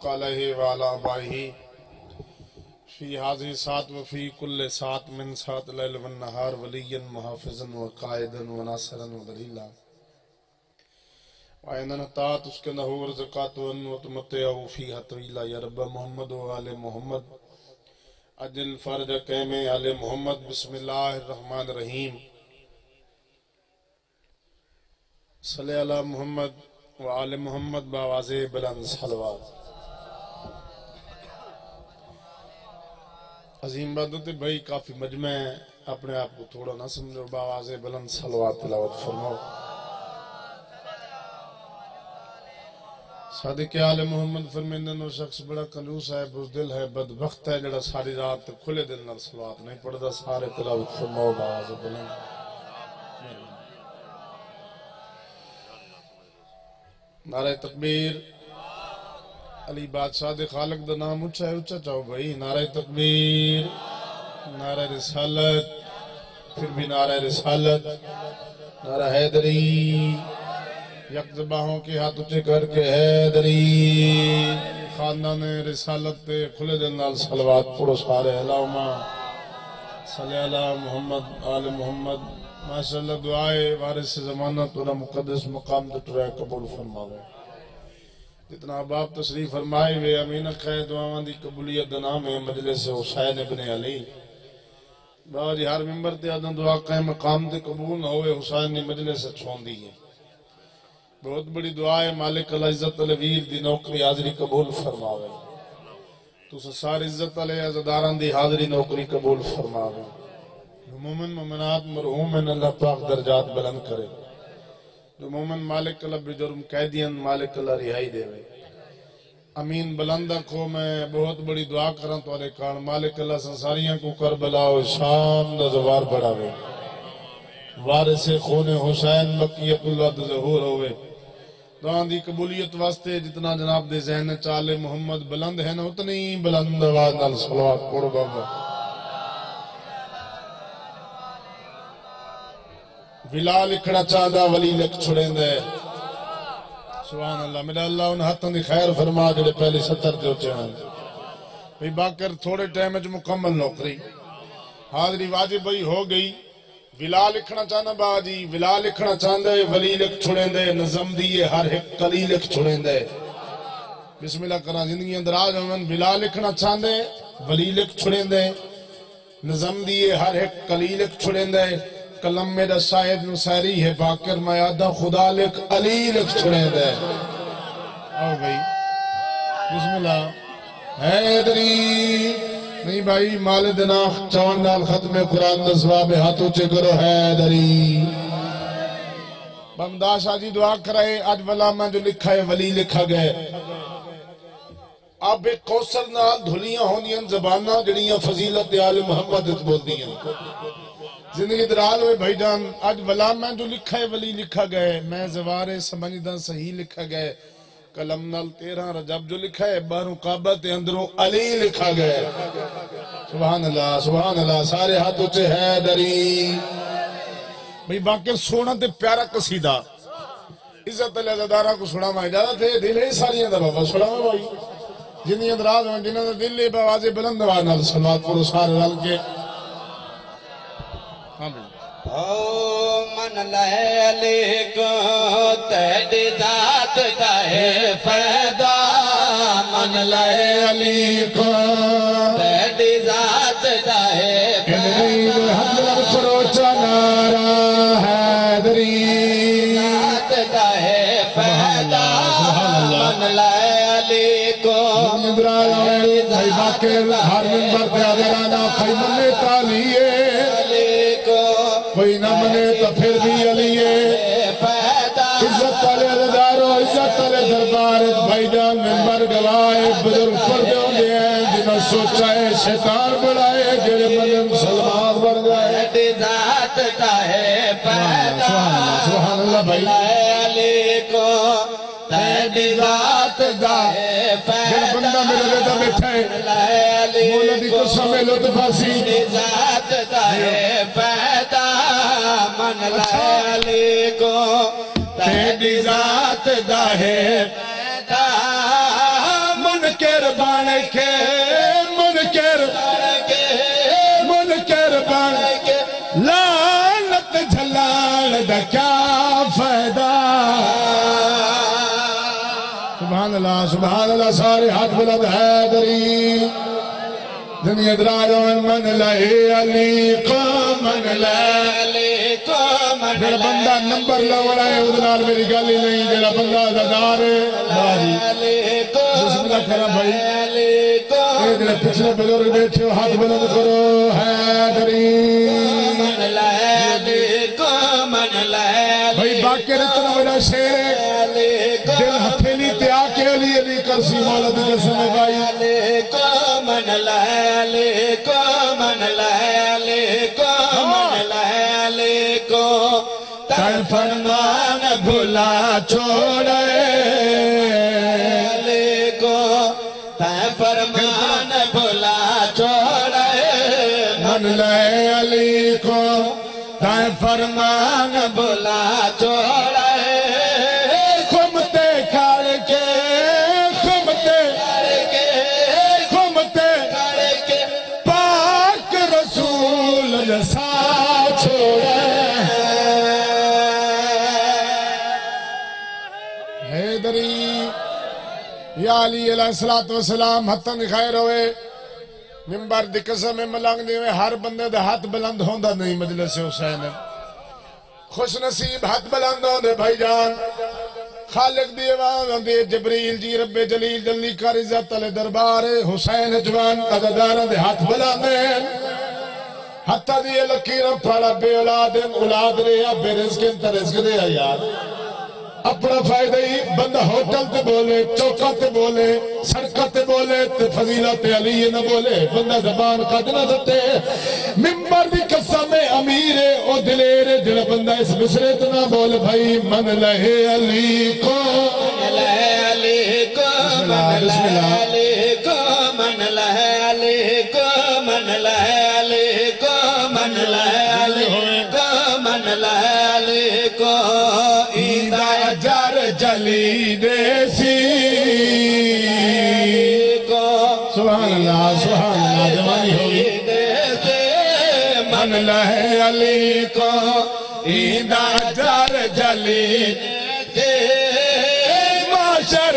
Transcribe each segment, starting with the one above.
صلواتك عليه وعلى آبائه في هذه الساعة وفي كل ساعة من ساعة الليل والنهار وليا محافظا وقائدا وناصرا ودليلا وعندنا طاعت اس کے نحور زکاة وتمتعه فيها طويلا يا رب محمد وآل محمد اجل فرج قیم آل محمد بسم اللہ الرحمن الرحیم صلی اللہ محمد وآل محمد باواز بلند صلوات عظیم بادت بھائی کافی مجمع ہے اپنے آپ کو تھوڑا نہ سمجھو باواز بلند صلوات تلاوت فرماؤ صادق آل محمد فرمیندن وہ شخص بڑا کنجوس ہے بزدل ہے بدبخت ہے جڑا ساری رات کھلے دل نال صلوات نہیں پڑھدا سارے تلاوت فرماؤ باواز بلند نعرہ تکبیر علی بادشاہ دے خالق دا نام اچھا ہے اچھا چاہو بھائی نعرہ تکبیر نعرہ رسالت پھر بھی نعرہ رسالت نعرہ حیدری یک زباہوں کے ہاتھ اچھے کر کے حیدری خاندان رسالت تے کھلے دل نال صلوات پڑھو سارے اللہم صلی اللہ محمد آل محمد ماشاءاللہ دعائے وارث زمانہ تورا مقدس مقام دٹرائے قبول فرماوے جتنا باپ تشریف فرمائے وے امین خیر دعاوان دی قبولیت نام ہے مجلس حسین ابن علی بابا جی ہر ممبر تے آدھن دعا قائم مقام تے قبول نہ ہوئے حسین نے مجلس چھون دی ہے بہت بڑی دعا ہے مالک العزت الویر دی نوکری حاضری قبول فرماوے تو سار عزت علیہ عزداران دی حاضری نوکری قبول فرماوے مومن مومنات مرحومن اللہ پاک درجات بلند کرے جو مومن مالک اللہ بجرم قیدین مالک اللہ رہائی دے وے امین بلندہ کو میں بہت بڑی دعا کرن تو علیہ کان مالک اللہ سنساریاں کو کربلا و شام دا زوار بڑھاوے وارث خون حسین بقیت اللہ دا ظہور ہوئے دعان دی قبولیت واسطے جتنا جناب دے ذہن چالے محمد بلند ہے نا اتنی بلند آواز نال صلوات پڑھو بابا ولا لکھنا چاہدہ ولی لکھ چھڑیں دے سبحان اللہ میرا اللہ ان ہاتھوں دی خیر فرما جڑے پہلی 70 دے ہوتے ہیں بھئی باکر تھوڑے ٹائم جو مکمل نوکری حاضری واجب بھئی ہو گئی ولا لکھنا چاہنا باجی ولا لکھنا چاہدہ ولی لکھ چھڑیں دے نظم دیئے ہر ایک قلی لکھ چھڑیں دے بسم اللہ کرنا زندگی اندراج ہمیں ولا لکھنا چاہدے ولی لکھ چھڑیں دے نظم دیئے ہر ایک قلی لکھ چھڑیں دے کلم میرا شاید نصیری ہے باکر میادہ خدا لکھ علی لکھ چھڑیں دے آؤ بھائی بسم اللہ حیدری نہیں بھائی مال دناخ چون نال ختم قرآن دسواب ہاتھوں چے کرو حیدری بمدہ شاہ جی دعا کرائے آج ولا میں جو لکھا ہے ولی لکھا گئے آپ ایک کوسر نال دھلیاں ہونیاں زبانہ جڑیاں فضیلت آل محمد بول دیاں زندگی درال ہوئے بھائی جان آج ولا میں جو لکھا ہے ولی لکھا گئے میں زوارے سمجھدہ صحیح لکھا گئے کلم نال 13 رجب جو لکھا ہے باروں قابت اندروں علی لکھا گئے سبحان اللہ سارے ہاتھوں سے حیدری بھئی باکر سونا تے پیارا قصیدہ عزت اللہ زدارہ کو سنا میں اجازت ہے دل ہے ساریاں دا بابا سنا میں بھائی جنہی اندراز ہیں جنہوں نے دل لے بواز بلند وانا صلوات پر سارے رل کے من لے لکھو تیری ذات کا ہے فیدا من لے لکھو تیری ذات کا ہے فیدا حضرت فروچہ نارا حیدری ذات کا ہے فیدا من لے لکھو تیری ذات کا ہے فیدا ہر منبر پہ آدھرانا خیمن تالیے کوئی نہ منے تو پھر بھی علیے عزت علی عددارو عزت علی دربار بھائی جان ممبر گوائے بزرگ پردے ہوندے ہیں جنہوں سوچا ہے شیطان بڑھائے جڑے مدن سلمان بڑھ گئے ذات کا ہے پیدا سبحان اللہ بھائی علی کو تیری ذات کا ہے پیدا جن بندہ میرے لیدہ بیٹھا ہے مولدی کو سمیں لطفاسی ذات کا ہے پیدا من لے کو تیری ذات دا ہے پیدا من بن کے منکر بن کے لعنت جھلان دا کیا فائدہ سبحان اللہ سارے ہاتھ بلند حیدری دنیا دراجوں من لئے علی کو من لئے جڑا بندہ نمبر لوڑا ہے ادھنال میری گالی نہیں جڑا بندہ دگار ہے بسم اللہ کرم بھائی اے جڑا پچھلے بزرگ بیٹھے ہو ہاتھ بلند کرو حیدری بھائی باقی رتنا میرا شیر ہے دل ہتھیلی تے آکے علی علی کرسی مولا دی قسم ہے بھائی تائیں فرمان بھلا چھوڑے تائیں فرمان بھلا چھوڑے من لے علی کو تائیں فرمان بھلا چھوڑے خمتے کھڑ کے پاک رسول جسا چھوڑے حیدری یا علی علیہ السلام حتن خیر ہوئے ممبر دی قسم میں ملنگ دیوے ہر بندے دے ہاتھ بلند ہوندہ نہیں مجلس حسین خوش نصیب ہاتھ بلند ہوندے بھائی جان خالق دی آواز ہوندے جبریل جی رب جلیل جلی کر عزت علی دربار حسین جوان عددارہ دے ہاتھ بلندے حتی دی لکیرم پھاڑا بے اولاد رہا بے رزق انتا رزق دے یار اپنا فائدہ ہی بندہ ہوٹل تے بولے چوکا تے بولے سڑکہ تے بولے تے فضیلت علی نہ بولے بندہ زبان قد نہ ستے ممبر دی قسم میں امیر او دلیر جڑا بندہ اس مصرے تے نہ بولے بھائی من لہے علی کو من لہے علی کو من لہے علی کو من لہے علی کو من لہے علی کو من لہے علی کو من لہے علی کو ایدہ جار جلی دیسی سبحان اللہ جوانی ہوگی من لہے علی کو ایدہ جار جلی معاشر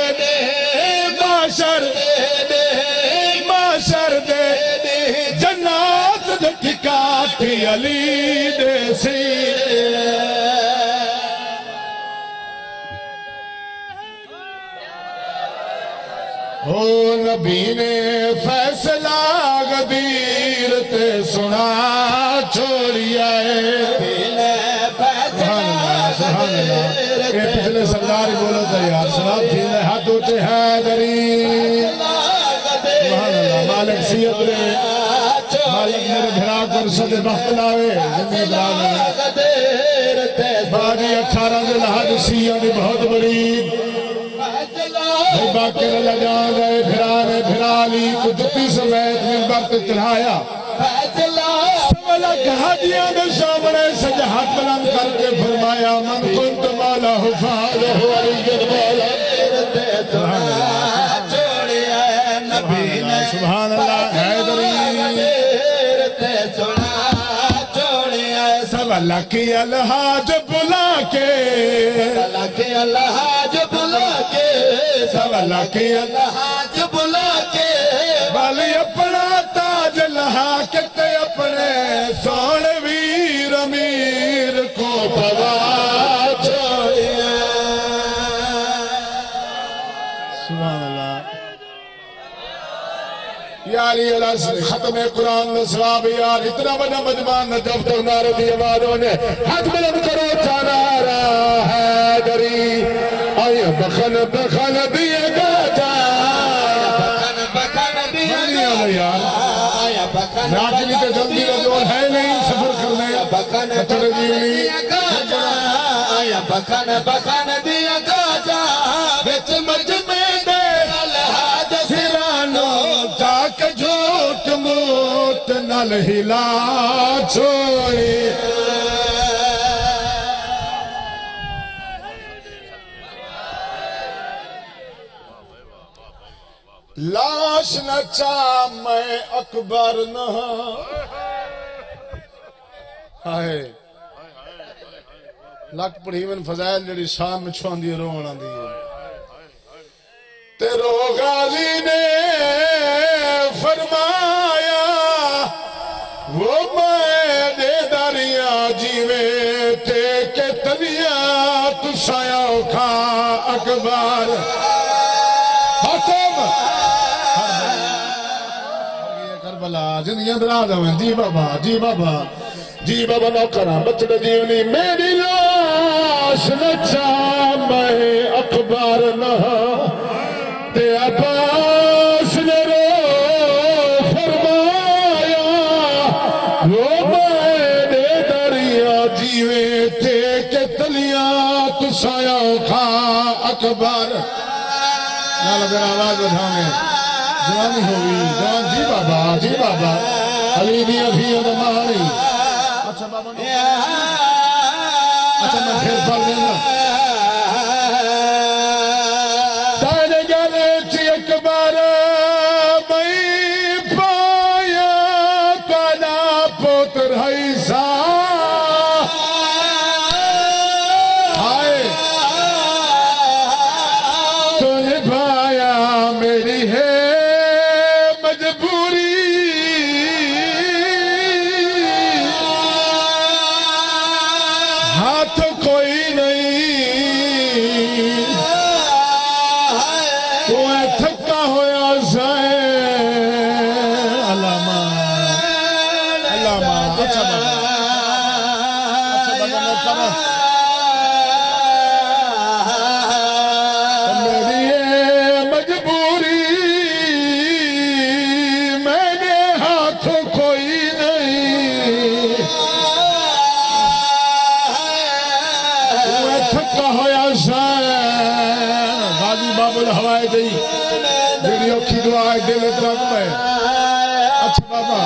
دے جنات دے ٹھکاٹھی علی دیسی او نبی نے فیصلہ غدیر تے سنا چھوڑیا ہے سبحان اللہ اے پچھلے سردار بولو تھا یار سلام تھیلے ہاتھ اٹھے حیدری سبحان اللہ مالک سید نے مالک میرے بھرا کر صد بخت لاوے زمین دراغے باقی 18 دل حادثیہ نے بہت بڑی بھائی باقر اللہ جان گئے بھرانے بھرالی کو جتی سمیت ممبر تے چڑھایا سوالہ کہادیاں نے سامنے سجا ہاتھ بلند کر کے فرمایا من کنت مالا حفاظ ہو علی مولا سبحان اللہ حیدری سوالہ کی الحاج بلا کے سوالہ کی الحاج بلا کے والی اپنا تاج لہا کے تے اپنے سون ویر امیر کو پوا چھوڑیا سبحان اللہ یاری اللہ ختم قرآن میں ثواب یار اتنا بڑا مجمان نجف تو نعرے دی آوازوں نے ہاتھ بلند کرو چانارا حیدری آیا بخن دیا گا جا راجلی تے جلدی رجوع ہے نہیں سفر کرنے چلے جیونی آیا بخن دیا گا جا بیچ مجمع دے الحاج سرانو جاک جھوٹ موت نل ہلا چھوڑی لاش نہ چاہ میں اکبر نہ آئے لک پڑھی من فضائل جڑی شام میں چھوان دی روان دی تیرو غازی نے فرمایا وہ میں دے داریاں جیوے تے کے تنیا تو سایا کھا اکبر ختم کربلا زندگیاں دراز ہوئے جی بابا جی بابا جی بابا نوکرہ بچڑ جیونی میری لاش نچا میں اکبر نہ تے عباس نے رو فرمایا وہ میں دریا جیوے تھے کہ تلیاں تو سایہ کھا اکبر نالا میرا آواز بڑھائیں جوانی ہوئی جوان جی بابا علی بھی ابھی ادمانی اچھا بابا اچھا میں پھر پڑھ دینا تانے گانے چی اکبر میں پایا تانا پوتر حیثہ آئے تجھے پایا میری ہے مجبوری ہاتھ کوئی نہیں کوئی تھکا ہویا زائے علامہ اچھا بابا نوکرہ میری مجبوری میں نے ہاتھ کوئی نہیں تھکا ہویا زائن غازی باب الہوائے دی میری اوکھی دعائے دل اترک میں اچھا بابا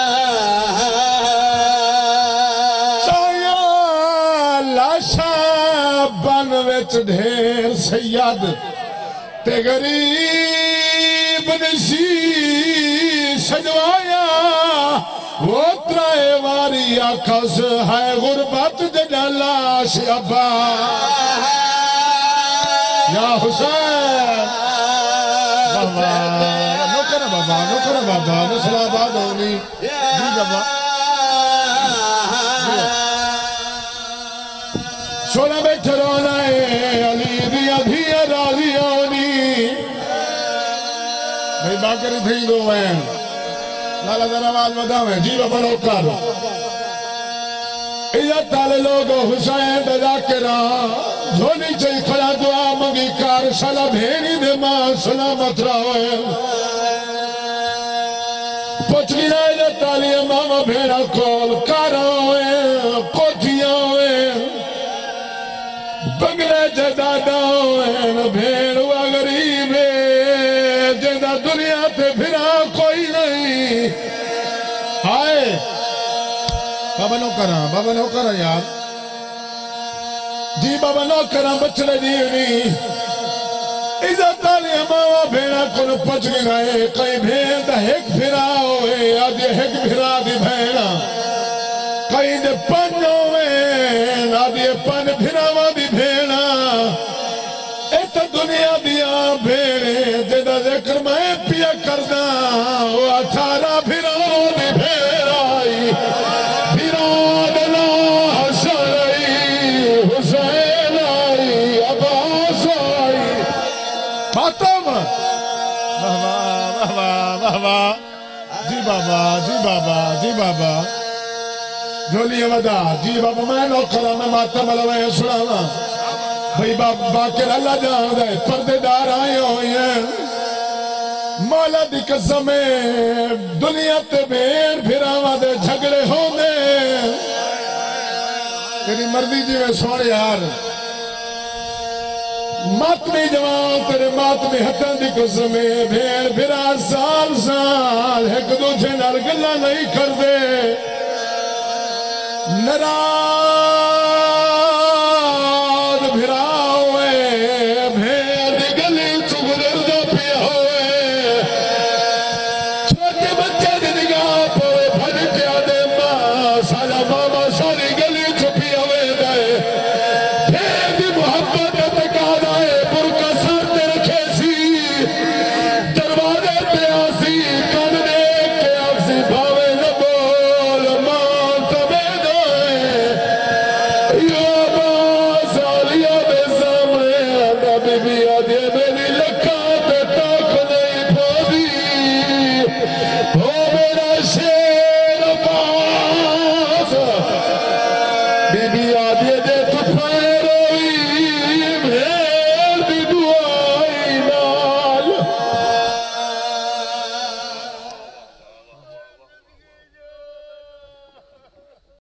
سایا لاشا بنویچ ڈھیر سید تے غریب نشی سجوایا وہ ترائے واری آکھس ہے غربت جڑا لاش ابا یا حسین نوکر بابا نسل آباد ہونی جی بابا سونا بیٹھ رونا ہے علی دیا دھیا راضی ہونی بھئی باکری تھی دو ہیں لالا ذرا آواز بداویں جی بابا نوکر عزت تالے لوگو حسین بدا کے راہ دھونی چاہی کھڑا دعا مگی کار سلا بھینی دے ماں سلامت راوے پچھلی رائے تالی ماما بھیڑا کول کاراوے کوٹھیاوے بنگلے جداداوے بھیڑ ہوا غریبے جدہ دنیا تے پھرا کوئی نہیں آئے بابا نو کرا یار جی بابا نو کرا بچڑے جیونی عزت آلی ماما بھیڑا کن پچ گئے کئی بھیڑ دا ہک پھرا ہوئے آج ہک پھرا دی بھیڑا کئی دے پن ہوئے آج پن پھرا دی بھیڑا ایتا دنیا دیا بھیڑے جدہ ذکر میں پیا کردہ وہ 18 پھرا دی بھیڑا آئی جی بابا جھولی ودا جی بابا میں نوکرہ میں ماتم علوائے سڑانا بھئی باکر اللہ جان دے پردے دار آئے ہوئی ہیں مولا دی قسمیں دنیا تے بیر پھراوا دے جھگڑے ہوں دے تیری مرضی جی میں سوڑے یار ماتمی جوان تیرے ماتمی حتن دی قسمیں بھیڑ بھرا سال ایک دوجھے نال گلہ نہیں کر دے نراز ہو کے دے دنیا تے بھیڑ بھراوا دے جھگڑے ہوں دے تیری مرضی جی میں سوڑے یار ماتمی جوان تیرے ماتمی حتن دی قسمیں بھیڑ بھرا سال ایک دوجھے نال گلہ نہیں کر دے نراز ہو کے دے دنیا تے بھیڑ بھراوا دے جھگڑے ہوں دے